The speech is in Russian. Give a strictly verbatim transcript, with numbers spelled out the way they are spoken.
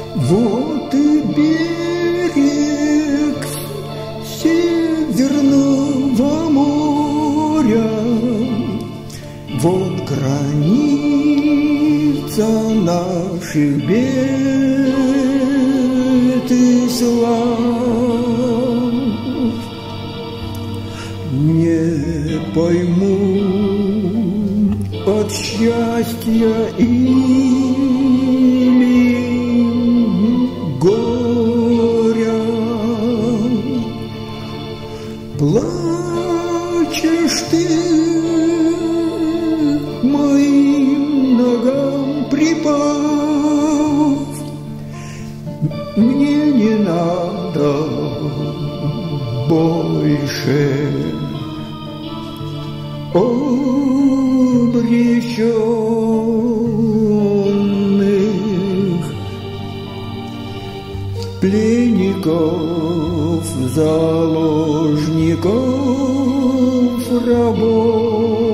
Вот и берег Северного моря, вот граница наших бед и слав. Не пойму от счастья или горя, плачешь ты моим ногам припав. Мне не надо больше обреченных пленников, заложников, рабов.